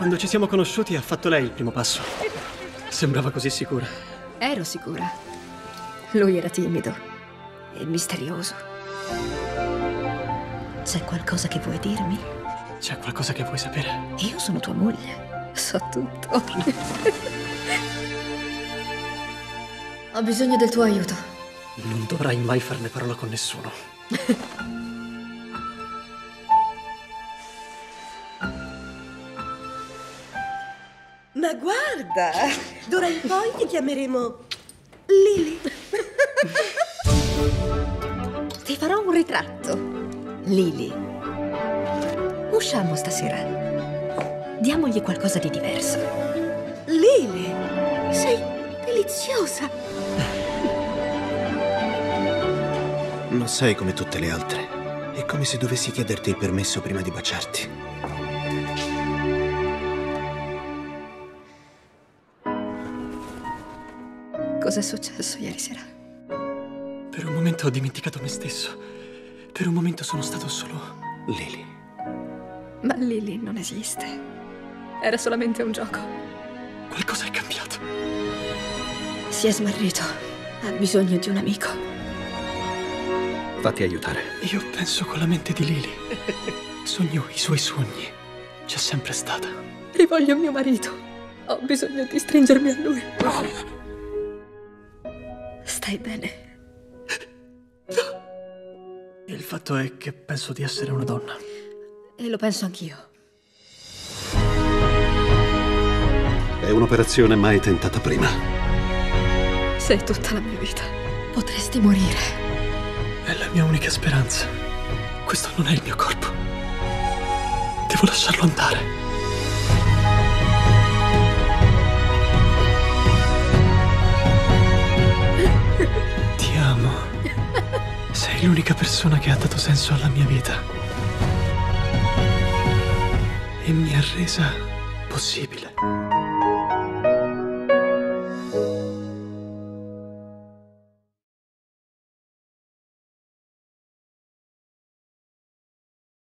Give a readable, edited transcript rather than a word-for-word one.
Quando ci siamo conosciuti ha fatto lei il primo passo. Sembrava così sicura. Ero sicura. Lui era timido e misterioso. C'è qualcosa che vuoi dirmi? C'è qualcosa che vuoi sapere? Io sono tua moglie. So tutto. Ho bisogno del tuo aiuto. Non dovrai mai farne parola con nessuno. Ma guarda, d'ora in poi ti chiameremo Lily. Ti farò un ritratto. Lily. Usciamo stasera. Diamogli qualcosa di diverso. Lily, sei deliziosa. Non sei come tutte le altre. È come se dovessi chiederti il permesso prima di baciarti. Cos'è successo ieri sera? Per un momento ho dimenticato me stesso. Per un momento sono stato solo Lily. Ma Lily non esiste. Era solamente un gioco. Qualcosa è cambiato. Si è smarrito. Ha bisogno di un amico. Fatti aiutare. Io penso con la mente di Lily. Sogno i suoi sogni. C'è sempre stata. Rivoglio mio marito. Ho bisogno di stringermi a lui. Stai bene? Il fatto è che penso di essere una donna. E lo penso anch'io. È un'operazione mai tentata prima. Sei tutta la mia vita. Potresti morire. È la mia unica speranza. Questo non è il mio corpo. Devo lasciarlo andare. Ti amo. Sei l'unica persona che ha dato senso alla mia vita. E mi ha resa possibile.